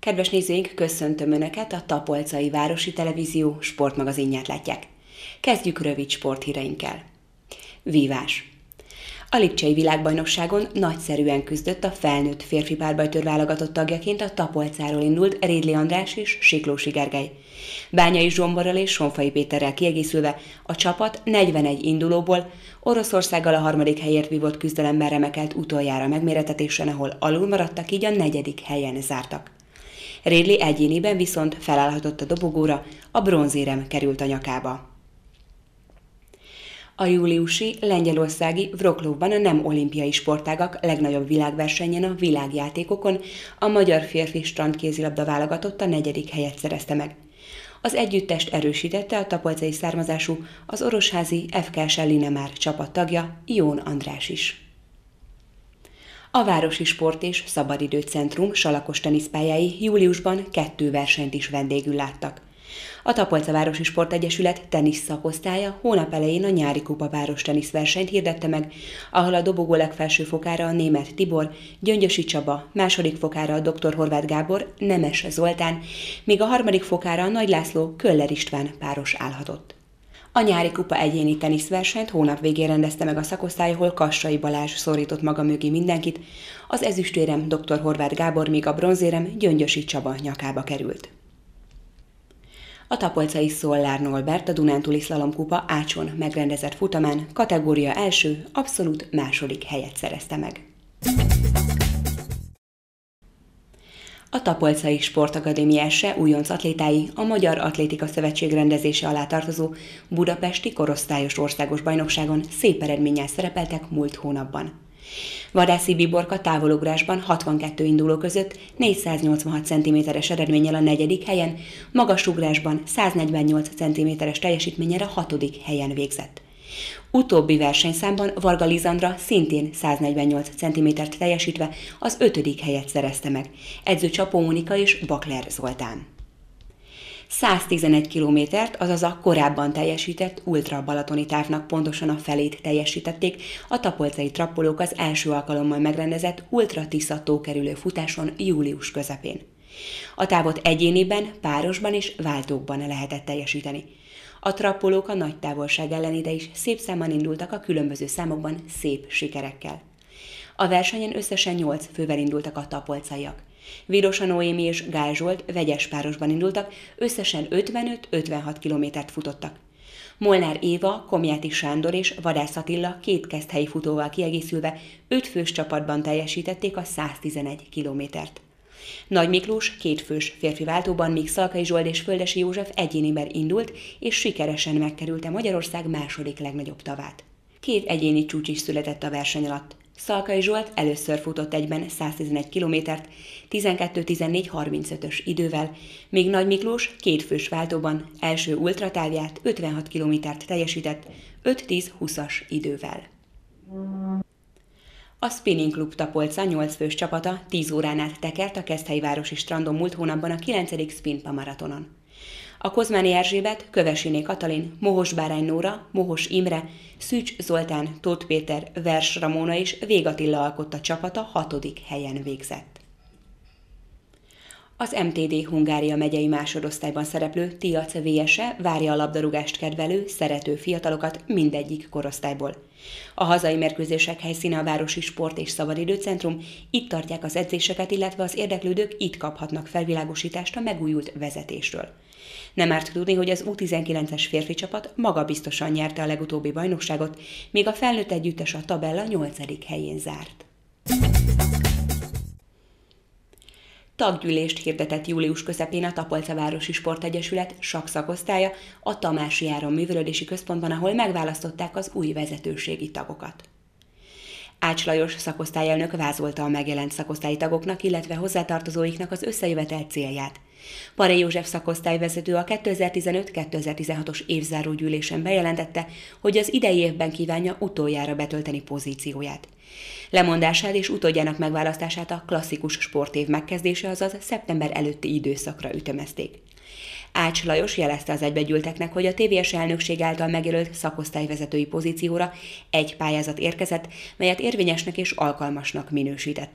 Kedves nézőink, köszöntöm Önöket, a Tapolcai Városi Televízió sportmagazinját látják. Kezdjük rövid sporthíreinkkel. Vívás. A lipcsei világbajnokságon nagyszerűen küzdött a felnőtt férfi párbajtőr válogatott tagjaként a Tapolcáról indult Rédli András és Siklósi Gergely. Bányai Zsomborral és Sonfai Péterrel kiegészülve a csapat 41 indulóból Oroszországgal a 3. helyért vívott küzdelemben remekelt utoljára megméretetésen, ahol alul maradtak, így a 4. helyen zártak. Rédli egyéniben viszont felállhatott a dobogóra, a bronzérem került a nyakába. A júliusi lengyelországi Wrocławban a nem olimpiai sportágak legnagyobb világversenyen, a világjátékokon a magyar férfi strandkézilabda válogatott a 4. helyet szerezte meg. Az együttest erősítette a tapolcai származású, az orosházi FK Linemár csapattagja, Jón András is. A Városi Sport és Szabadidőcentrum salakos teniszpályái júliusban 2 versenyt is vendégül láttak. A Tapolca Városi Sportegyesület tenisz szakosztálya hónap elején a nyári kupa város teniszversenyt hirdette meg, ahol a dobogó legfelső fokára a Németh Tibor, Gyöngyösi Csaba, második fokára a Dr. Horváth Gábor, Nemes Zoltán, míg a 3. fokára a Nagy László, Köller István páros állhatott. A nyári kupa egyéni teniszversenyt hónap végén rendezte meg a szakosztály, ahol Kassai Balázs szorított maga mögé mindenkit, az ezüstérem Dr. Horváth Gábor, míg a bronzérem Gyöngyösi Csaba nyakába került. A tapolcai Szollár Norbert a Dunántúli szlalomkupa Ácson megrendezett futamán kategória első, abszolút második helyet szerezte meg. A Tapolcai Sportakadémia SE újonc atlétái a Magyar Atlétika Szövetség rendezése alá tartozó budapesti korosztályos országos bajnokságon szép eredménnyel szerepeltek múlt hónapban. Vadászi Biborka távolugrásban 62 induló között 486 cm-es eredménnyel a 4. helyen, magasugrásban 148 cm-es teljesítménnyel a 6. helyen végzett. Utóbbi versenyszámban Varga Lizandra szintén 148 cm-t teljesítve az 5. helyet szerezte meg, edző Csapó Mónika és Bakler Zoltán. 111 kilométert, azaz a korábban teljesített ultra balatoni távnak pontosan a felét teljesítették a tapolcai trappolók az első alkalommal megrendezett Ultra Tisza tókerülő futáson július közepén. A távot egyéniben, párosban és váltókban lehetett teljesíteni. A trappolók a nagy távolság ellenére is szép számban indultak a különböző számokban szép sikerekkel. A versenyen összesen 8 fővel indultak a tapolcaiak. Virosa Noémi és Gál Zsolt vegyes párosban indultak, összesen 55-56 kilométert futottak. Molnár Éva, Komjáti Sándor és Vadász Attila 2 kezdhelyi futóval kiegészülve 5 fős csapatban teljesítették a 111 kilométert. Nagy Miklós 2 fős férfi váltóban, míg Szalkai Zsolt és Földesi József egyéniben indult, és sikeresen megkerülte Magyarország második legnagyobb tavát. 2 egyéni csúcs is született a verseny alatt. Szalkai Zsolt először futott egyben 111 kilométert 12-14-35-ös idővel, míg Nagy Miklós 2 fős váltóban első ultratávját 56 kilométert teljesített 5-10-20-as idővel. A Spinning Club Tapolca 8 fős csapata 10 órán át tekert a Keszthelyi városi strandon múlt hónapban a 9. Spinpa maratonon. A Kozmáni Erzsébet, Kövesiné Katalin, Mohos Bárány Nóra, Mohos Imre, Szűcs Zoltán, Tóth Péter, Vers Ramóna és Vég Attila alkotta csapata 6. helyen végzett. Az MTD Hungária megyei másodosztályban szereplő Tiac VS-e várja a labdarúgást kedvelő, szerető fiatalokat mindegyik korosztályból. A hazai mérkőzések helyszíne a Városi Sport és Szabadidőcentrum, itt tartják az edzéseket, illetve az érdeklődők itt kaphatnak felvilágosítást a megújult vezetésről. Nem árt tudni, hogy az U19-es férfi csapat magabiztosan nyerte a legutóbbi bajnokságot, míg a felnőtt együttes a tabella 8. helyén zárt. Taggyűlést hirdetett július közepén a Tapolca Városi Sportegyesület sakkszakosztálya a Tamási Áron Művelődési Központban, ahol megválasztották az új vezetőségi tagokat. Ács Lajos szakosztályelnök vázolta a megjelent szakosztályi tagoknak, illetve hozzátartozóiknak az összejövetel célját. Paré József szakosztályvezető a 2015-2016-os évzáró gyűlésen bejelentette, hogy az idei évben kívánja utoljára betölteni pozícióját. Lemondását és utódjának megválasztását a klasszikus sportév megkezdése, azaz szeptember előtti időszakra ütemezték. Ács Lajos jelezte az egybegyűlteknek, hogy a TVS elnökség által megjelölt szakosztályvezetői pozícióra egy pályázat érkezett, melyet érvényesnek és alkalmasnak minősítettek.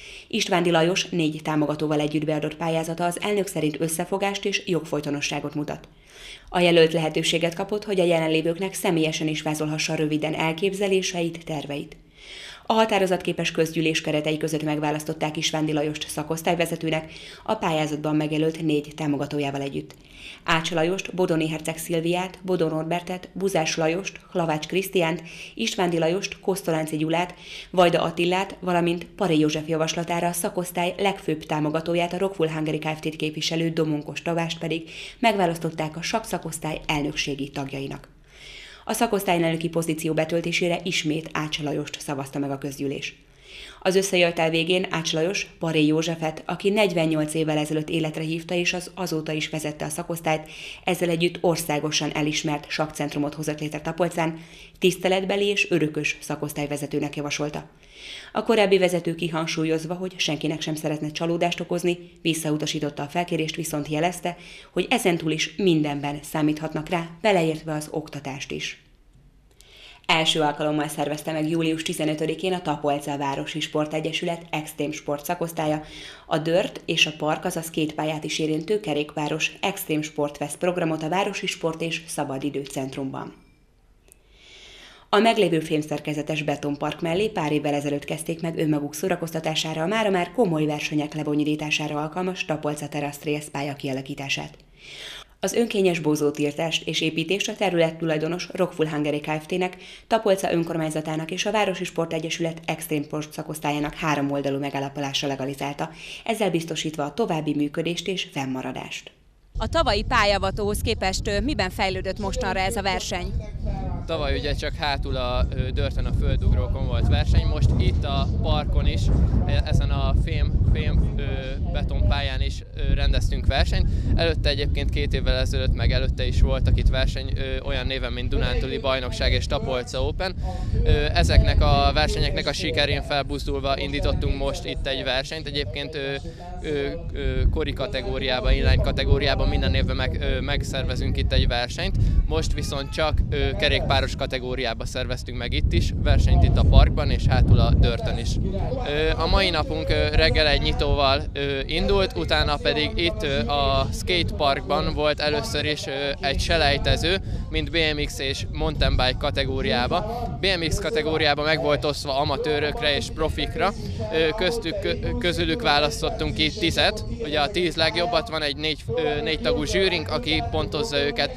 Istvándi Lajos 4 támogatóval együtt beadott pályázata az elnök szerint összefogást és jogfolytonosságot mutat. A jelölt lehetőséget kapott, hogy a jelenlévőknek személyesen is vázolhassa röviden elképzeléseit, terveit. A határozatképes közgyűlés keretei között megválasztották Istvándi Lajost szakosztályvezetőnek, a pályázatban megjelölt 4 támogatójával együtt. Ács Lajost, Bodoni Herceg Szilviát, Bodon Norbertet, Buzás Lajost, Hlavács Krisztiánt, Istvándi Lajost, Kosztolánci Gyulát, Vajda Attilát, valamint Paré József javaslatára a szakosztály legfőbb támogatóját, a Rockwool Hungary Kft-t képviselő Domonkos Tavást pedig megválasztották a sakkszakosztály elnökségi tagjainak. A szakosztály elnöki pozíció betöltésére ismét Ács Lajost szavazta meg a közgyűlés. Az összejövetel végén Ács Lajos Paré Józsefet, aki 48 évvel ezelőtt életre hívta és azóta is vezette a szakosztályt, ezzel együtt országosan elismert sakkcentrumot hozott létre Tapolcán, tiszteletbeli és örökös szakosztályvezetőnek javasolta. A korábbi vezető kihangsúlyozva, hogy senkinek sem szeretne csalódást okozni, visszautasította a felkérést, viszont jelezte, hogy ezentúl is mindenben számíthatnak rá, beleértve az oktatást is. Első alkalommal szervezte meg július 15-én a Tapolca Városi Sportegyesület Extrém Sport szakosztálya a Dört és a Park, azaz 2 pályát is érintő kerékpáros Extrém Sport Fest programot a Városi Sport és Szabadidő Centrumban. A meglévő fémszerkezetes betonpark mellé pár évvel ezelőtt kezdték meg önmaguk szórakoztatására a mára már komoly versenyek lebonyolítására alkalmas Tapolca Terrace Trails pálya kialakítását. Az önkényes bózótiltást és építést a terület tulajdonos Rockwool Hungary Kft-nek, Tapolca önkormányzatának és a Városi Sportegyesület Extrém Sport szakosztályának 3-oldalú megállapodása legalizálta, ezzel biztosítva a további működést és fennmaradást. A tavalyi pályavatóhoz képest miben fejlődött mostanra ez a verseny? Tavaly ugye csak hátul a Dörtön a földugrókon volt verseny, most itt a parkon is, ezen a fém betonpályán is rendeztünk versenyt. Előtte egyébként 2 évvel ezelőtt, meg előtte is voltak itt verseny olyan néven, mint Dunántúli Bajnokság és Tapolca Open. Ezeknek a versenyeknek a sikerén felbuzdulva indítottunk most itt egy versenyt. Egyébként kori kategóriában, inline kategóriában minden évben megszervezünk itt egy versenyt. Most viszont csak kerékpáros kategóriában szerveztünk meg itt is, versenyt itt a parkban és hátul a Dörtön is. A mai napunk reggel egy nyitóval indult, utána pedig itt a skateparkban volt először is egy selejtező, mint BMX és mountain bike kategóriába. BMX kategóriában meg volt osztva amatőrökre és profikra, közülük választottunk ki 10-et, ugye a 10 legjobbat, van egy 4 tagú zsűrink, aki pontozza őket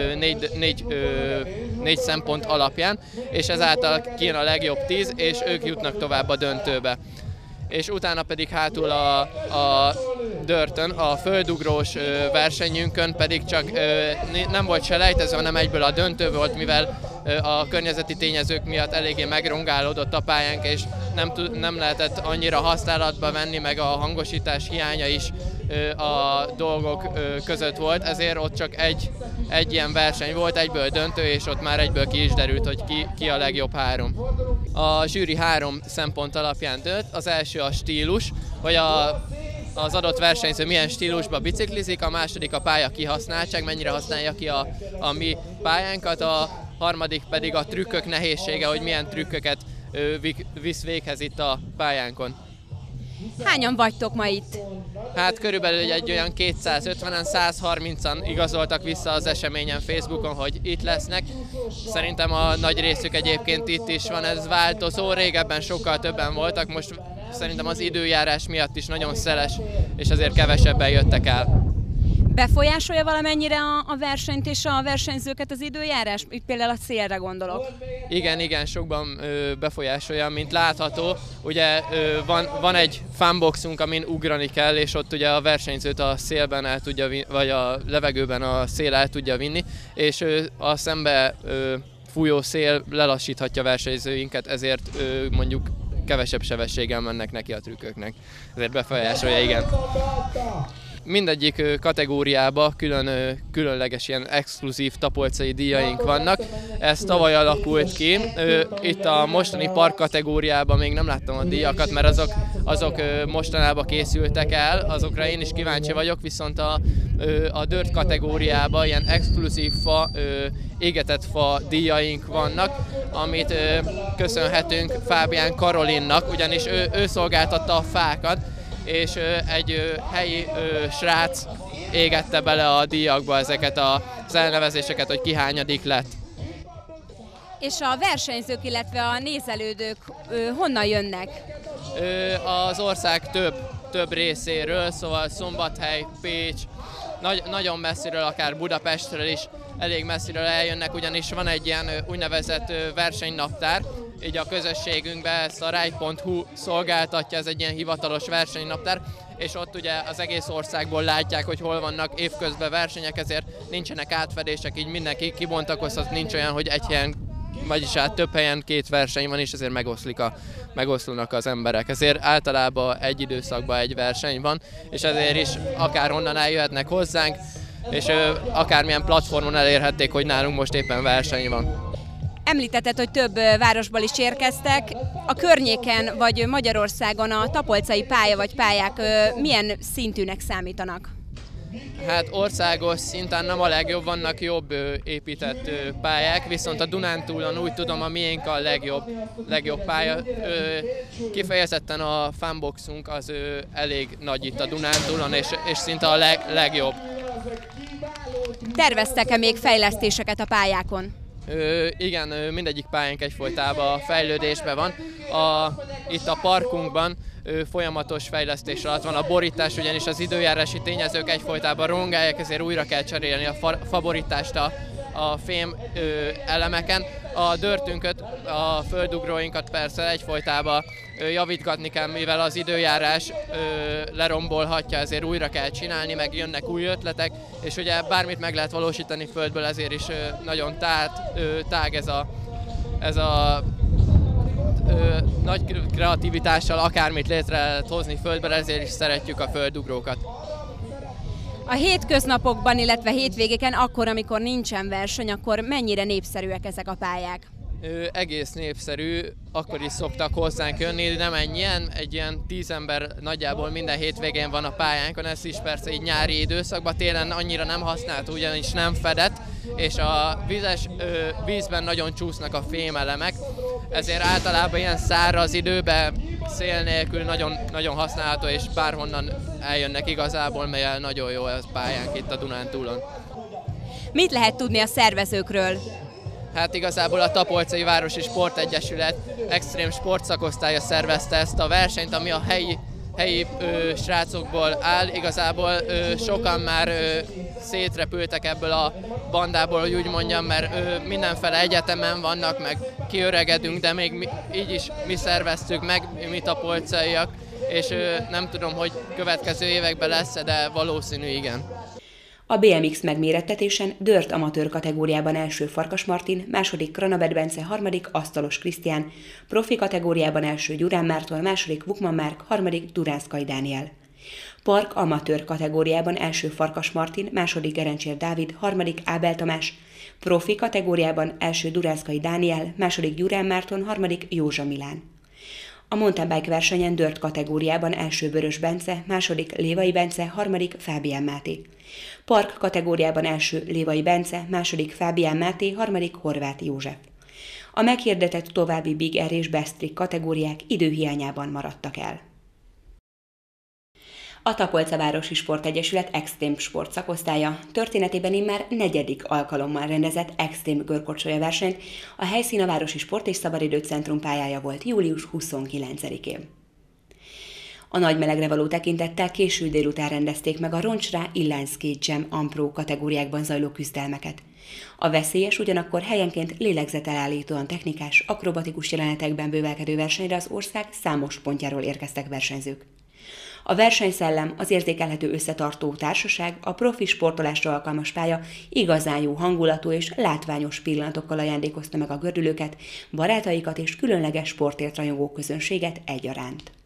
4 szempont alapján, és ezáltal kijön a legjobb 10, és ők jutnak tovább a döntőbe. És utána pedig hátul a Dörtön, a földugrós versenyünkön pedig csak nem volt selejtező, hanem egyből a döntő volt, mivel a környezeti tényezők miatt eléggé megrongálódott a pályánk, és nem lehetett annyira használatba venni, meg a hangosítás hiánya is a dolgok között volt, ezért ott csak egy ilyen verseny volt, egyből döntő, és ott már egyből ki is derült, hogy ki a legjobb 3. A zsűri 3 szempont alapján dönt. Az első a stílus, hogy az adott versenyző milyen stílusban biciklizik, a második a pálya kihasználtság, mennyire használja ki a mi pályánkat, a harmadik pedig a trükkök nehézsége, hogy milyen trükköket visz véghez itt a pályánkon. Hányan vagytok ma itt? Hát körülbelül egy olyan 250-en, 130-an igazoltak vissza az eseményen Facebookon, hogy itt lesznek. Szerintem a nagy részük egyébként itt is van, ez változó, régebben sokkal többen voltak, most szerintem az időjárás miatt is nagyon szeles, és azért kevesebben jöttek el. Befolyásolja valamennyire a versenyt és a versenyzőket az időjárás? Itt például a szélre gondolok. Igen, sokban befolyásolja, mint látható. Ugye van egy funboxunk, amin ugrani kell, és ott ugye a versenyzőt a szélben el tudja vagy a levegőben a szél el tudja vinni, és a szembe fújó szél lelassíthatja a versenyzőinket, ezért mondjuk kevesebb sebességgel mennek neki a trükköknek. Ezért befolyásolja, igen. Mindegyik kategóriában különleges ilyen exkluzív tapolcai díjaink vannak. Ez tavaly alakult ki. Itt a mostani park kategóriában még nem láttam a díjakat, mert azok mostanában készültek el, azokra én is kíváncsi vagyok, viszont a dirt kategóriában ilyen exkluzív fa, égetett fa díjaink vannak, amit köszönhetünk Fábián Karolinnak, ugyanis ő szolgáltatta a fákat, és egy helyi srác égette bele a díjakba ezeket az elnevezéseket, hogy ki hányadik lett. És a versenyzők, illetve a nézelődők honnan jönnek? Az ország több részéről, szóval Szombathely, Pécs, nagyon messziről, akár Budapestről is elég messziről eljönnek, ugyanis van egy ilyen úgynevezett versenynaptár, így a közösségünkben ezt a ride.hu szolgáltatja, ez egy ilyen hivatalos versenynaptár, és ott ugye az egész országból látják, hogy hol vannak évközben versenyek, ezért nincsenek átfedések, így mindenki kibontakozhat, nincs olyan, hogy egy helyen, vagyis hát több helyen két verseny van, és ezért megoszlanak az emberek. Ezért általában egy időszakban egy verseny van, és ezért is akárhonnan eljöhetnek hozzánk, és akármilyen platformon elérhették, hogy nálunk most éppen verseny van. Említetted, hogy több városból is érkeztek. A környéken vagy Magyarországon a tapolcai pálya vagy pályák milyen szintűnek számítanak? Hát országos szinten nem a legjobb, vannak jobb épített pályák, viszont a Dunántúlon úgy tudom, a miénk a legjobb pálya. Kifejezetten a funboxunk az elég nagy itt a Dunántúlon, és szinte a legjobb. Terveztek-e még fejlesztéseket a pályákon? Igen, mindegyik pályánk egyfolytában fejlődésben van. Itt a parkunkban folyamatos fejlesztés alatt van a borítás, ugyanis az időjárási tényezők egyfolytában rongálják, ezért újra kell cserélni a faborítást a fém elemeken. A dörtünket, a földugróinkat persze egyfolytában javítgatni kell, mivel az időjárás lerombolhatja, ezért újra kell csinálni, meg jönnek új ötletek, és ugye bármit meg lehet valósítani földből, ezért is nagyon tág ez a nagy kreativitással akármit létre lehet hozni földben, ezért is szeretjük a földugrókat. A hétköznapokban, illetve hétvégéken, akkor, amikor nincsen verseny, akkor mennyire népszerűek ezek a pályák? Egész népszerű, akkor is szoktak hozzánk jönni, nem ennyien, egy ilyen 10 ember nagyjából minden hétvégén van a pályánkon, ez is persze így nyári időszakban, télen annyira nem használt, ugyanis nem fedett, és a vízben nagyon csúsznak a fémelemek, ezért általában ilyen száraz időben szél nélkül nagyon használható, és bárhonnan eljönnek igazából, mert nagyon jó ez pályánk itt a Dunántúlon. Mit lehet tudni a szervezőkről? Hát igazából a Tapolcai Városi Sportegyesület extrém sportszakosztálya szervezte ezt a versenyt, ami a helyi srácokból áll. Igazából sokan már szétrepültek ebből a bandából, hogy úgy mondjam, mert mindenfele egyetemen vannak, meg kiöregedünk, de még így is mi szerveztük meg, mi tapolcaiak, és nem tudom, hogy következő években lesz, de valószínű igen. A BMX megmérettetésen dirt amatőr kategóriában első Farkas Martin, második Kranabet Bence, harmadik Asztalos Krisztián, profi kategóriában első Gyurán Márton, második Vukman Márk, harmadik Duránszkai Dániel. Park amatőr kategóriában első Farkas Martin, második Gerencsér Dávid, harmadik Ábel Tamás, profi kategóriában első Duránszkai Dániel, második Gyurán Márton, harmadik Józsa Milán. A mountainbike versenyen dirt kategóriában első Vörös Bence, második Lévai Bence, harmadik Fábián Máté. Park kategóriában első Lévai Bence, második Fábián Máté, harmadik Horváth József. A meghirdetett további Big Air és Best Trick kategóriák időhiányában maradtak el. A Tapolca Városi Sportegyesület extrém sport szakosztálya történetében immár 4. alkalommal rendezett extrém görkocsolya versenyt, a helyszín a Városi Sport és Szabadidőcentrum pályája volt július 29-én. A nagy melegre való tekintettel késő délután rendezték meg a roncsrá Inline Skate Jam Ampro kategóriákban zajló küzdelmeket. A veszélyes, ugyanakkor helyenként lélegzetelállítóan technikás, akrobatikus jelenetekben bővelkedő versenyre az ország számos pontjáról érkeztek versenyzők. A versenyszellem, az érzékelhető összetartó társaság, a profi sportolásra alkalmas pálya igazán jó hangulatú és látványos pillanatokkal ajándékozta meg a gördülőket, barátaikat és különleges sportért rajongó közönséget egyaránt.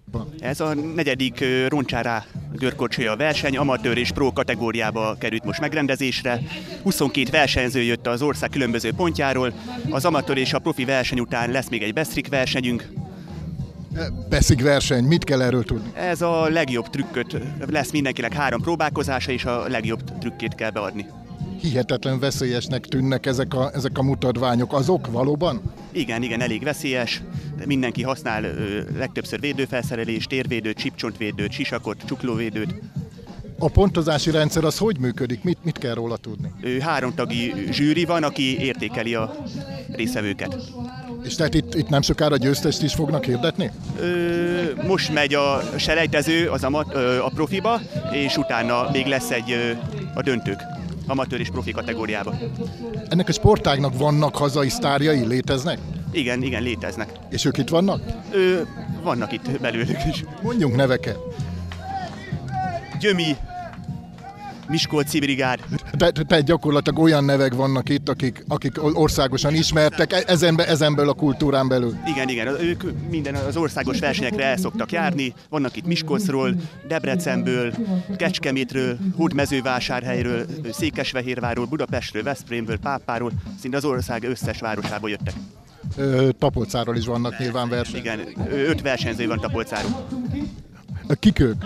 Ez a 4. Roncsárá görkorcsolya verseny, amatőr és pro kategóriába került most megrendezésre. 22 versenyző jött az ország különböző pontjáról. Az amatőr és a profi verseny után lesz még egy Best versenyünk. Best verseny, mit kell erről tudni? Ez a legjobb trükköt, lesz mindenkinek 3 próbálkozása, és a legjobb trükkét kell beadni. Hihetetlen veszélyesnek tűnnek ezek a mutatványok, azok valóban? Igen, elég veszélyes. Mindenki használ legtöbbször védőfelszerelést, térvédőt, csípcsontvédőt, sisakot, csuklóvédőt. A pontozási rendszer az hogy működik? Mit kell róla tudni? 3 tagi zsűri van, aki értékeli a résztvevőket. És tehát itt nem sokára győztest is fognak hirdetni? Most megy a selejtező a profiba, és utána még lesz a döntők, amatőr és profi kategóriába. Ennek a sportágnak vannak hazai sztárjai, léteznek? Igen, léteznek. És ők itt vannak? Vannak itt belőlük is. Mondjunk neveket. Gyömi, Miskolci brigád. Tehát gyakorlatilag olyan nevek vannak itt, akik országosan ismertek, ezenből a kultúrán belül. Igen, ők minden az országos versenyekre el szoktak járni. Vannak itt Miskolcról, Debrecenből, Kecskemétről, Hódmezővásárhelyről, Székesfehérvárról, Budapestről, Veszprémből, Pápáról, szinte az ország összes városából jöttek. Tapolcáról is vannak nyilván versenyek. Igen, 5 versenyző van Tapolcáról. Kik ők?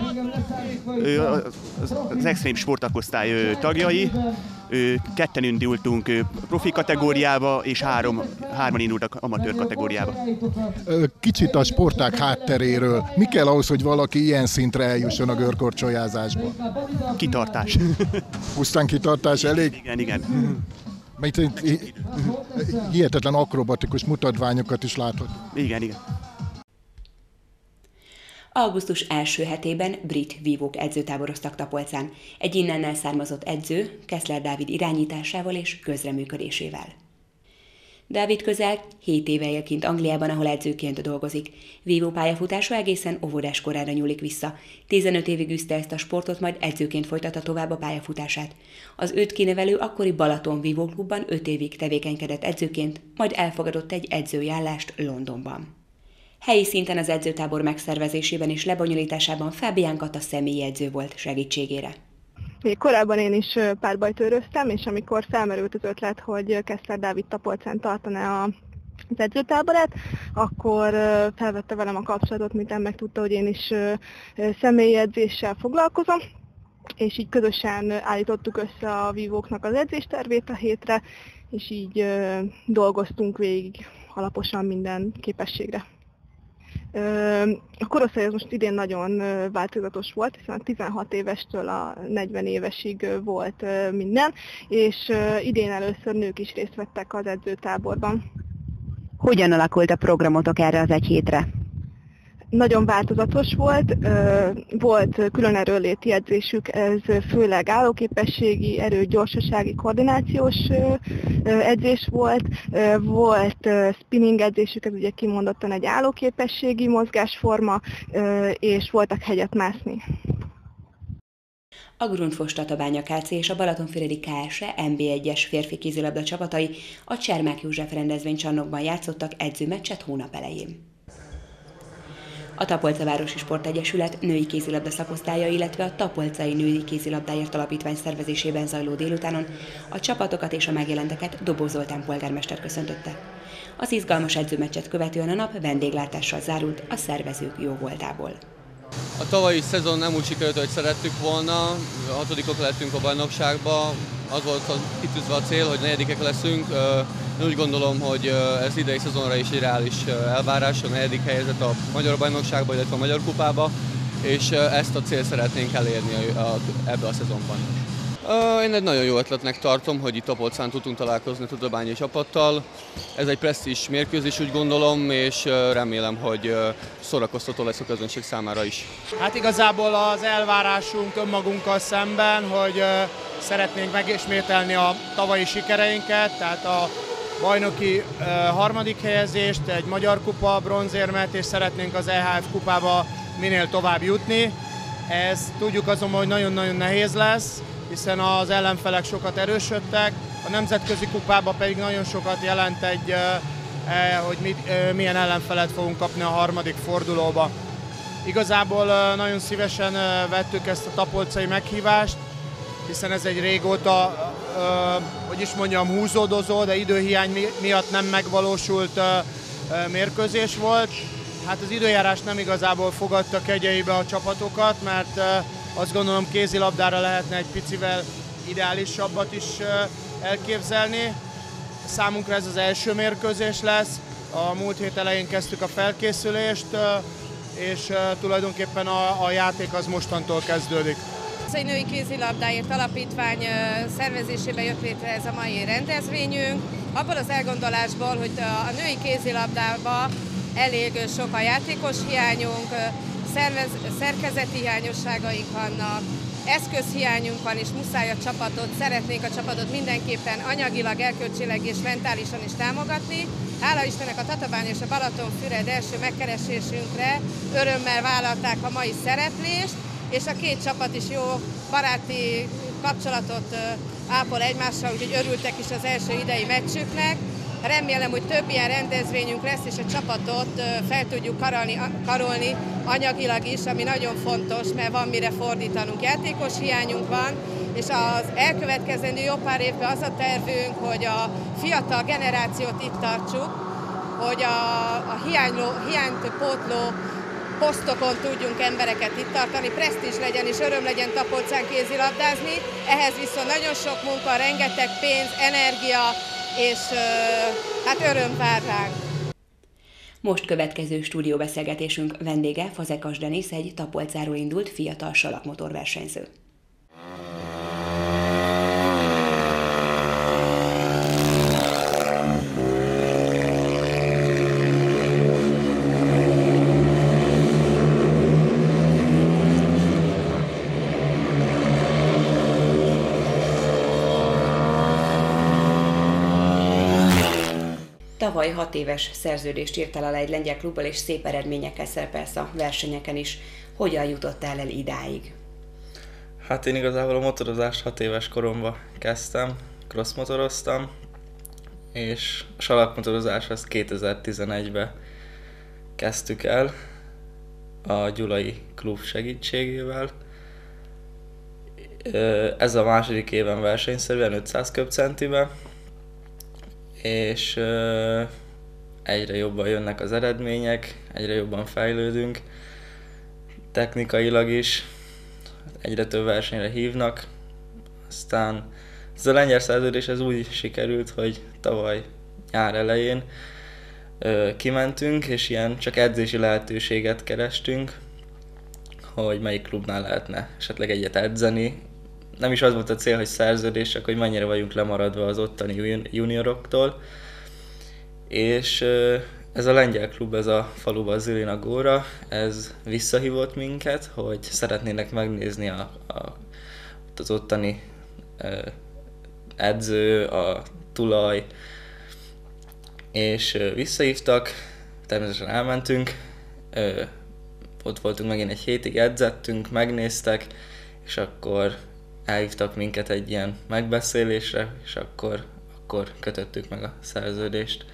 Az extrém sportakosztály tagjai. 2 indultunk profi kategóriába, és 3-an indultak amatőr kategóriába. Kicsit a sportág hátteréről. Mi kell ahhoz, hogy valaki ilyen szintre eljusson a görkorcsolyázásba? Kitartás. Pusztán kitartás elég? Igen. Hihetetlen akrobatikus mutatványokat is láthat. Igen. Augusztus első hetében brit vívók edzőtáboroztak Tapolcán, egy innen elszármazott edző, Keszler Dávid irányításával és közreműködésével. Dávid közel 7 éve él kint Angliában, ahol edzőként dolgozik. Vívó pályafutása egészen óvodás korára nyúlik vissza. 15 évig űzte ezt a sportot, majd edzőként folytatta tovább a pályafutását. Az őt kinevelő akkori Balaton vívóklubban 5 évig tevékenykedett edzőként, majd elfogadott egy edzői állást Londonban. Helyi szinten az edzőtábor megszervezésében és lebonyolításában Fábián Kata személyi edző volt segítségére. Még korábban én is párbajtőröztem, és amikor felmerült az ötlet, hogy Keszler Dávid Tapolcán tartaná az edzőtáborát, akkor felvette velem a kapcsolatot, miután megtudta, hogy én is személyi edzéssel foglalkozom, és így közösen állítottuk össze a vívóknak az edzéstervét a hétre, és így dolgoztunk végig alaposan minden képességre. A korosztály most idén nagyon változatos volt, hiszen a 16 évestől a 40 évesig volt minden, és idén először nők is részt vettek az edzőtáborban. Hogyan alakult a programotok erre az egy hétre? Nagyon változatos volt, volt külön erőnléti edzésük, ez főleg állóképességi, gyorsasági, koordinációs edzés volt, volt spinning edzésük, ez ugye kimondottan egy állóképességi mozgásforma, és voltak hegyet mászni. A Grundfos Tatabánya Kc. És a Balatonfüredi KSE NB1-es férfi kézilabda csapatai a Csermák József rendezvénycsarnokban játszottak edzőmeccset hónap elején. A Tapolca Városi Sportegyesület női kézilabda szakosztálya, illetve a Tapolcai Női Kézilabdáért Alapítvány szervezésében zajló délutánon a csapatokat és a megjelenteket Dobó Zoltán polgármester köszöntötte. Az izgalmas edzőmeccset követően a nap vendéglátással zárult a szervezők jóvoltából. A tavalyi szezon nem úgy sikerült, hogy szerettük volna, 6-ok lettünk a bajnokságba, az volt kitűzve a cél, hogy 4-ek leszünk. Én úgy gondolom, hogy ez idei szezonra is egy reális elvárás, a 4. helyezett a Magyar Bajnokságba, illetve a Magyar Kupába, és ezt a célt szeretnénk elérni ebbe a szezonban. Én egy nagyon jó ötletnek tartom, hogy itt Tapolcán tudtunk találkozni a tudományi csapattal. Ez egy presztízs mérkőzés, úgy gondolom, és remélem, hogy szórakoztató lesz a közönség számára is. Hát igazából az elvárásunk önmagunkkal szemben, hogy szeretnénk megismételni a tavalyi sikereinket, tehát a bajnoki 3. helyezést, egy Magyar Kupa bronzérmet, és szeretnénk az EHF kupába minél tovább jutni. Ezt tudjuk azonban, hogy nagyon-nagyon nehéz lesz, hiszen az ellenfelek sokat erősödtek, a nemzetközi kupában pedig nagyon sokat jelent hogy milyen ellenfelet fogunk kapni a 3. fordulóba. Igazából nagyon szívesen vettük ezt a tapolcai meghívást, hiszen ez egy régóta, hogy is mondjam, húzódozó, de időhiány miatt nem megvalósult mérkőzés volt. Hát az időjárás nem igazából fogadta kegyeibe a csapatokat, mert azt gondolom kézilabdára lehetne egy picivel ideálisabbat is elképzelni. Számunkra ez az első mérkőzés lesz. A múlt hét elején kezdtük a felkészülést, és tulajdonképpen a játék az mostantól kezdődik. Egy női kézilabdáért alapítvány szervezésében jött létre ez a mai rendezvényünk. Abból az elgondolásból, hogy a női kézilabdában elég sok a játékos hiányunk, szerkezeti hiányosságaink vannak, eszközhiányunk van, és muszáj szeretnénk a csapatot mindenképpen anyagilag, erkölcsileg és mentálisan is támogatni. Hála Istennek a Tatabánya és a Balatonfüred első megkeresésünkre örömmel vállalták a mai szereplést, és a két csapat is jó baráti kapcsolatot ápol egymással, úgyhogy örültek is az első idei meccsüknek. Remélem, hogy több ilyen rendezvényünk lesz, és a csapatot fel tudjuk karolni anyagilag is, ami nagyon fontos, mert van mire fordítanunk. Játékos hiányunk van, és az elkövetkezendő jó pár évben az a tervünk, hogy a fiatal generációt itt tartsuk, hogy a hiányt pótló posztokon tudjunk embereket itt tartani, presztízs legyen és öröm legyen Tapolcán kézilabdázni. Ehhez viszont nagyon sok munka, rengeteg pénz, energia és hát öröm vár ránk. Most következő stúdióbeszélgetésünk vendége Fazekas Denis, egy Tapolcáról indult fiatal salakmotorversenyző. Tavaly 6 éves szerződést írtál alá egy lengyel klubbal, és szép eredményekkel szerepelsz a versenyeken is. Hogyan jutottál el idáig? Hát én igazából a motorozást 6 éves koromban kezdtem, crossmotoroztam, és a salakmotorozás azt 2011-ben kezdtük el a Gyulai klub segítségével. Ez a második éven versenyszerűen 500 köbcentiben, és egyre jobban jönnek az eredmények, egyre jobban fejlődünk, technikailag is, egyre több versenyre hívnak. Aztán ez a lengyel szerződés ez úgy sikerült, hogy tavaly nyár elején kimentünk, és ilyen csak edzési lehetőséget kerestünk, hogy melyik klubnál lehetne esetleg egyet edzeni. Nem is az volt a cél, hogy szerződés, csak hogy mennyire vagyunk lemaradva az ottani junioroktól. És ez a lengyel klub, ez a faluban, Zilina Góra, ez visszahívott minket, hogy szeretnének megnézni az ottani edző, a tulaj, és visszahívtak, természetesen elmentünk, ott voltunk megint egy hétig, edzettünk, megnéztek, és akkor elhívtak minket egy ilyen megbeszélésre, és akkor kötöttük meg a szerződést.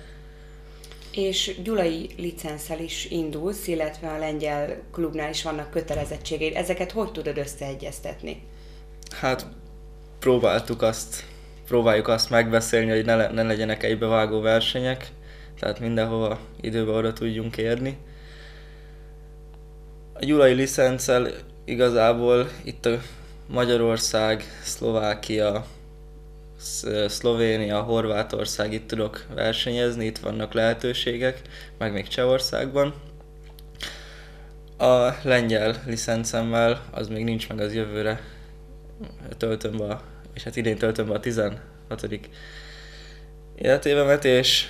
És gyulai licenszel is indulsz, illetve a lengyel klubnál is vannak kötelezettségeid. Ezeket hogy tudod összeegyeztetni? Hát próbáljuk azt megbeszélni, hogy ne legyenek egybevágó versenyek, tehát mindenhova időbe oda tudjunk érni. A gyulai licenszel igazából itt a Magyarország, Szlovákia, Szlovénia, Horvátország, itt tudok versenyezni, itt vannak lehetőségek, meg még Csehországban. A lengyel licencemmel az még nincs meg, az jövőre töltöm be, és hát idén töltöm be a 16. életévemet, és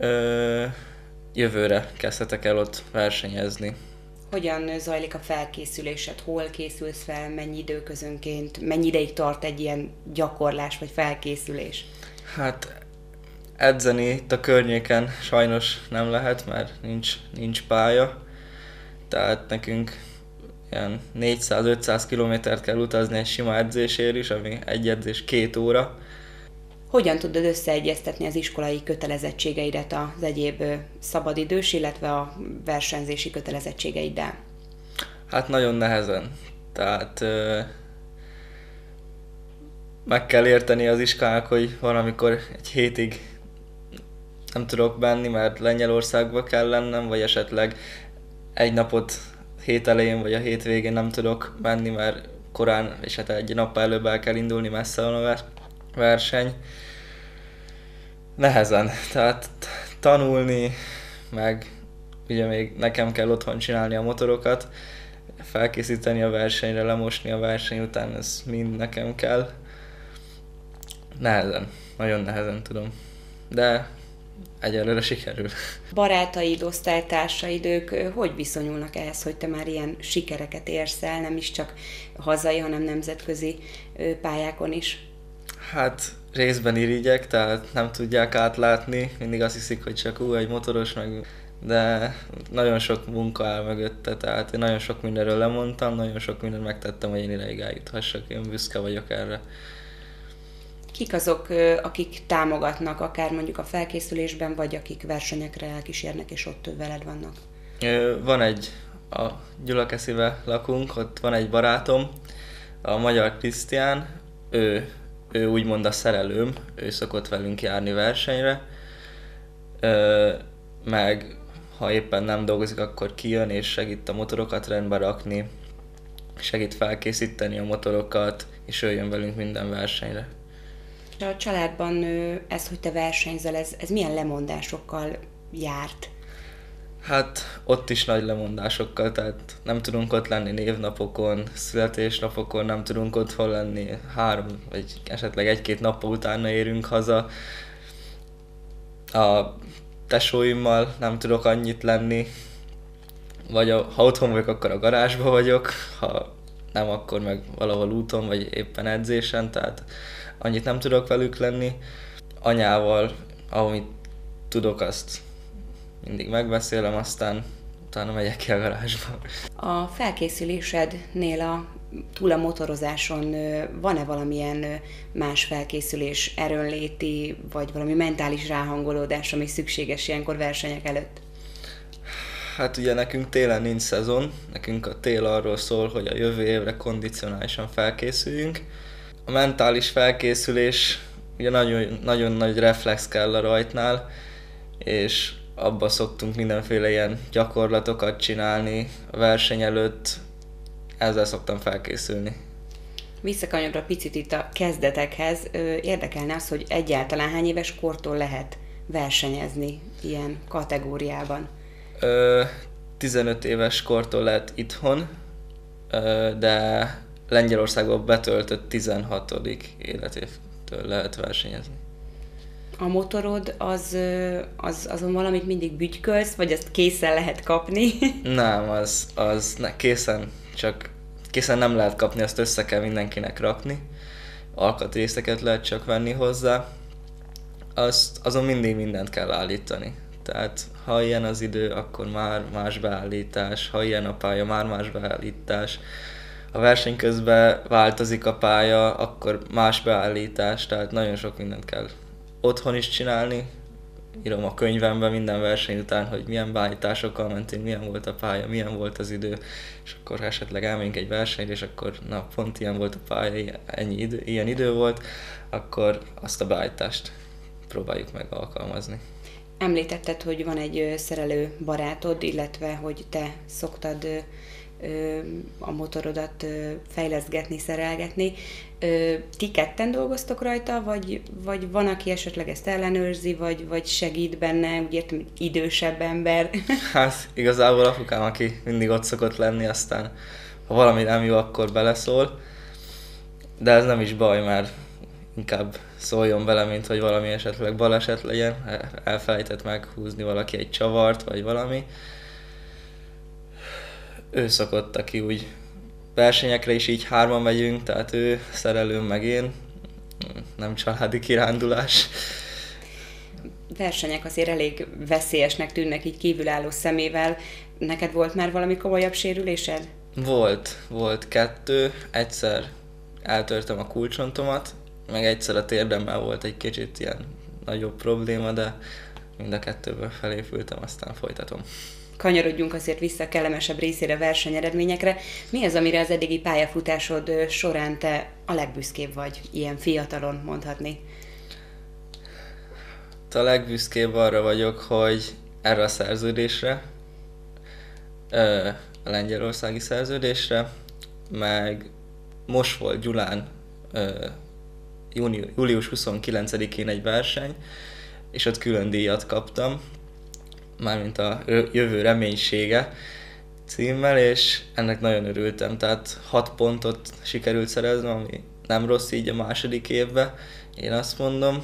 jövőre kezdhetek el ott versenyezni. Hogyan zajlik a felkészülésed? Hol készülsz fel? Mennyi időközönként? Mennyi ideig tart egy ilyen gyakorlás vagy felkészülés? Hát edzeni itt a környéken sajnos nem lehet, mert nincs pálya. Tehát nekünk ilyen 400-500 kilométert kell utazni egy sima edzésért is, ami egy edzés 2 óra. Hogyan tudod összeegyeztetni az iskolai kötelezettségeidet az egyéb szabadidős, illetve a versenyzési kötelezettségeiddel? Hát nagyon nehezen. Tehát meg kell érteni az iskolának, hogy valamikor egy hétig nem tudok menni, mert Lengyelországba kell lennem, vagy esetleg egy napot hét elején vagy a hétvégén nem tudok menni, mert korán, és hát egy nappal előbb el kell indulni, messze van a verseny. Nehezen, tehát tanulni, meg ugye még nekem kell otthon csinálni a motorokat, felkészíteni a versenyre, lemosni a verseny után, ez mind nekem kell. Nehezen, nagyon nehezen tudom, de egyelőre sikerül. Barátaid, osztálytársaid, ők hogy viszonyulnak ehhez, hogy te már ilyen sikereket érsz el, nem is csak hazai, hanem nemzetközi pályákon is? Hát részben irigyek, tehát nem tudják átlátni, mindig azt hiszik, hogy csak egy motoros, de nagyon sok munka áll mögötte, tehát én nagyon sok mindenről lemondtam, nagyon sok mindent megtettem, hogy én ideig eljuthassak, én büszke vagyok erre. Kik azok, akik támogatnak, akár mondjuk a felkészülésben, vagy akik versenyekre elkísérnek, és ott veled vannak? Van a Gyulakeszibe lakunk, ott van egy barátom, a Magyar Krisztián, ő úgymond a szerelőm, ő szokott velünk járni versenyre, meg ha éppen nem dolgozik, akkor kijön és segít a motorokat rendbe rakni, segít felkészíteni a motorokat, és ő jön velünk minden versenyre. A családban ez, hogy te versenyzel, ez milyen lemondásokkal járt? Hát ott is nagy lemondásokkal, tehát nem tudunk ott lenni névnapokon, születésnapokon, nem tudunk otthon lenni 3 vagy esetleg 1-2 nappal utána érünk haza. A tesóimmal nem tudok annyit lenni, vagy ha otthon vagyok, akkor a garázsban vagyok, ha nem, akkor meg valahol úton, vagy éppen edzésen, tehát annyit nem tudok velük lenni. Anyával, amit tudok, azt mindig megbeszélem, aztán utána megyek ki a garázsba. A felkészülésednél túl a motorozáson van-e valamilyen más felkészülés, erőnléti, vagy valami mentális ráhangolódás, ami szükséges ilyenkor versenyek előtt? Hát ugye nekünk télen nincs szezon, nekünk a tél arról szól, hogy a jövő évre kondicionálisan felkészüljünk. A mentális felkészülés, ugye nagyon nagy reflex kell a rajtnál, és abba szoktunk mindenféle ilyen gyakorlatokat csinálni a verseny előtt, ezzel szoktam felkészülni. Visszakanyarodva picit itt a kezdetekhez, érdekelne az, hogy egyáltalán hány éves kortól lehet versenyezni ilyen kategóriában? 15 éves kortól lehet itthon, de Lengyelországban betöltött 16. életévtől lehet versenyezni. A motorod azon valamit mindig bütykölsz, vagy azt készen lehet kapni? Nem, készen nem lehet kapni, azt össze kell mindenkinek rakni. Alkatrészeket lehet csak venni hozzá. Azon mindig mindent kell állítani. Tehát ha ilyen az idő, akkor már más beállítás, ha ilyen a pálya, már más beállítás. A verseny közben változik a pálya, akkor más beállítás, tehát nagyon sok mindent kell otthon is csinálni. Írom a könyvemben minden verseny után, hogy milyen beállításokkal mentünk, milyen volt a pálya, milyen volt az idő, és akkor esetleg elmegyünk egy versenyre, és akkor na, pont ilyen volt a pálya, ilyen idő volt, akkor azt a beállítást próbáljuk meg alkalmazni. Említetted, hogy van egy szerelő barátod, illetve hogy te szoktad a motorodat fejleszgetni, szerelgetni. Ti ketten dolgoztok rajta, vagy van, aki esetleg ezt ellenőrzi, vagy segít benne, úgy értem, idősebb ember? Hát igazából apukám, aki mindig ott szokott lenni, aztán ha valami nem jó, akkor beleszól. De ez nem is baj, mert inkább szóljon bele, mint hogy valami esetleg baleset legyen, elfelejtett meghúzni valaki egy csavart, vagy valami. Ő szokott, aki úgy versenyekre is így 3-an megyünk, tehát ő, szerelőm meg én, nem családi kirándulás. Versenyek azért elég veszélyesnek tűnnek így kívülálló szemével. Neked volt már valami komolyabb sérülésed? Volt 2, egyszer eltörtem a kulcsontomat, meg egyszer a térdemmel volt egy kicsit ilyen nagyobb probléma, de mind a 2-ből felépültem, aztán folytatom. kanyarodjunk azért vissza a kellemesebb részére, a versenyeredményekre. Mi az, amire az eddigi pályafutásod során te a legbüszkébb vagy, ilyen fiatalon mondhatni? A legbüszkébb arra vagyok, hogy erre a szerződésre, a lengyelországi szerződésre, meg most volt Gyulán július 29-én egy verseny, és ott külön díjat kaptam, mármint a Jövő reménysége címmel, és ennek nagyon örültem, tehát 6 pontot sikerült szereznem, ami nem rossz így a második évben, én azt mondom.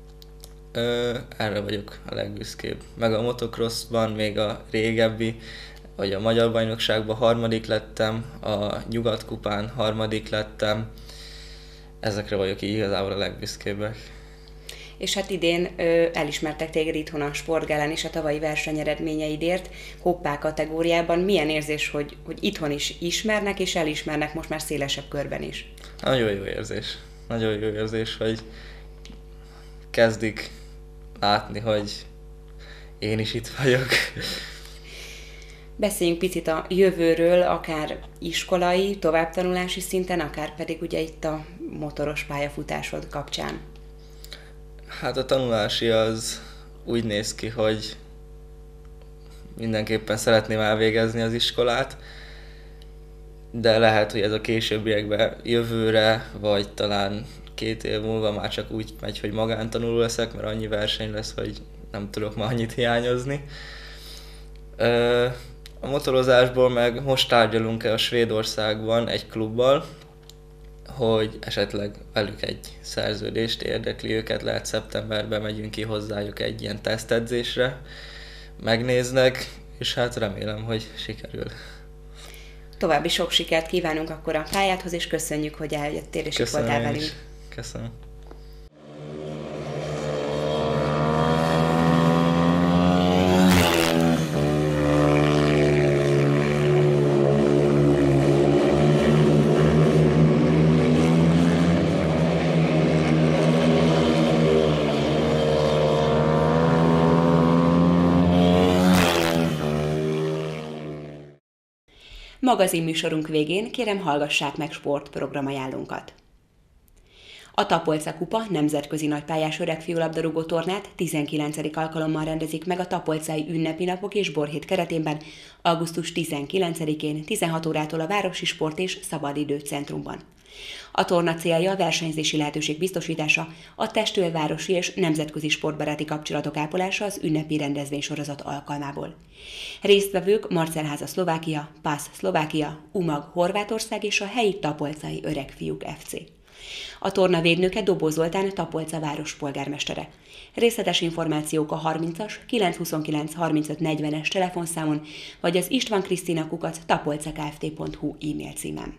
Erre vagyok a legbüszkébb. Meg a motocrossban, még a régebbi, vagy a Magyar Bajnokságban 3. lettem, a Nyugat-kupán 3. lettem. Ezekre vagyok így igazából a legbüszkébbek. És hát idén elismertek téged itthon a Sportgálán is a tavalyi versenyeredményeidért, hoppá kategóriában. Milyen érzés, hogy itthon is ismernek és elismernek most már szélesebb körben is? Nagyon jó érzés. Nagyon jó érzés, hogy kezdik látni, hogy én is itt vagyok. Beszéljünk picit a jövőről, akár iskolai, továbbtanulási szinten, akár pedig ugye itt a motoros pályafutásod kapcsán. Hát a tanulási az úgy néz ki, hogy mindenképpen szeretném elvégezni az iskolát, de lehet, hogy ez a későbbiekben jövőre, vagy talán 2 év múlva már csak úgy megy, hogy magántanuló leszek, mert annyi verseny lesz, hogy nem tudok már annyit hiányozni. A motorozásból meg most tárgyalunk a Svédországban egy klubbal, hogy esetleg velük egy szerződést érdekli őket, lehet szeptemberben megyünk ki hozzájuk egy ilyen tesztedzésre, megnéznek, és hát remélem, hogy sikerül. További sok sikert kívánunk akkor a pályádhoz, és köszönjük, hogy eljöttél és itt voltál velünk. Köszönöm. Magazinműsorunk végén kérem hallgassák meg sportprogramajánlónkat. A Tapolca Kupa nemzetközi nagypályás öregfiú-labdarúgó tornát 19. alkalommal rendezik meg a Tapolcai ünnepi napok és borhét keretében augusztus 19-én 16 órától a Városi Sport és Szabadidő Centrumban. A torna célja a versenyzési lehetőség biztosítása, a testőrvárosi és nemzetközi sportbaráti kapcsolatok ápolása az ünnepi rendezvénysorozat alkalmából. Résztvevők Marcelháza Szlovákia, PASZ Szlovákia, UMAG Horvátország és a helyi Tapolcai Öregfiúk FC. A torna védnöke Dobó Zoltán, Tapolca város polgármestere. Részletes információk a 30-as 929 35 40-es telefonszámon, vagy az István Krisztina @ tapolcakft.hu e-mail címen.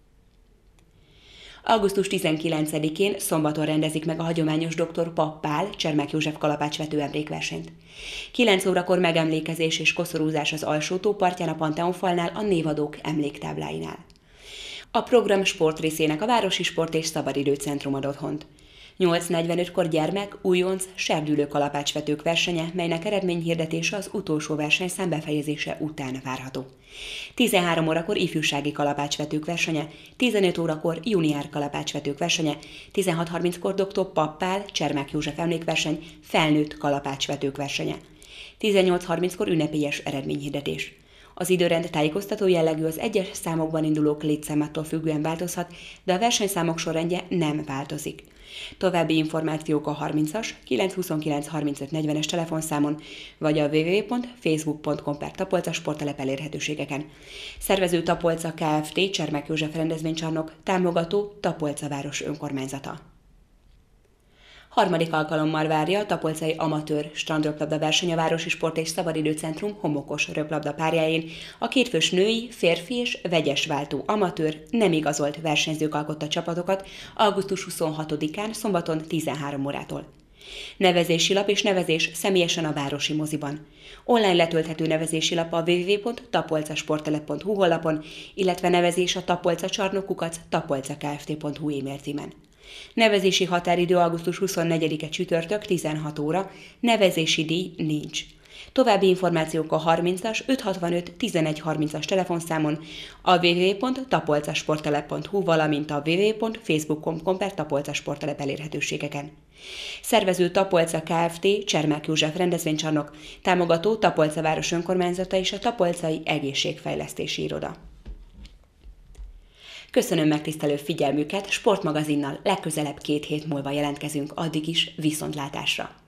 Augusztus 19-én szombaton rendezik meg a hagyományos dr. Papp Pál Csermák József kalapácsvető emlékversenyt. 9 órakor megemlékezés és koszorúzás az Alsó-tó partján a Panteonfalnál a névadók emléktábláinál. A program sportrészének a Városi Sport és Szabadidő Centrum ad otthont. 8:45-kor gyermek, újonc, serdülő kalapácsvetők versenye, melynek eredményhirdetése az utolsó versenyszám befejezése után várható. 13 órakor ifjúsági kalapácsvetők versenye, 15 órakor junior kalapácsvetők versenye, 16:30-kor dr. Papp Pál Csermák József emlékverseny, felnőtt kalapácsvetők versenye. 18:30-kor ünnepélyes eredményhirdetés. Az időrend tájékoztató jellegű, az egyes számokban indulók létszámától függően változhat, de a versenyszámok sorrendje nem változik. További információk a 30-as 929 35 40-es telefonszámon, vagy a www.facebook.com/Tapolca sporttelep elérhetőségeken. Szervező Tapolca Kft. Csermák József rendezvénycsarnok, támogató Tapolca város önkormányzata. Harmadik alkalommal várja a tapolcai amatőr strandröplabda verseny a Városi Sport és Szabadidő Centrum homokos röplabda párjáin. A kétfős női, férfi és vegyes váltó amatőr nem igazolt versenyzők alkotta csapatokat augusztus 26-án szombaton 13 órától. Nevezési lap és nevezés személyesen a Városi moziban. Online letölthető nevezési lap a www.tapolcasporttelep.hu honlapon, illetve nevezés a Tapolca csarnok @ tapolcakft.hu e-mail címen. Nevezési határidő augusztus 24-e csütörtök 16 óra, nevezési díj nincs. További információk a 30-as 565 1130-as telefonszámon, a www.tapolcasporttelep.hu, valamint a www.facebook.com/tapolcasporttelep elérhetőségeken. Szervező Tapolca Kft. Csermák József rendezvénycsarnok, támogató Tapolca város önkormányzata és a Tapolcai Egészségfejlesztési Iroda. Köszönöm megtisztelő figyelmüket, sportmagazinnal legközelebb 2 hét múlva jelentkezünk, addig is viszontlátásra!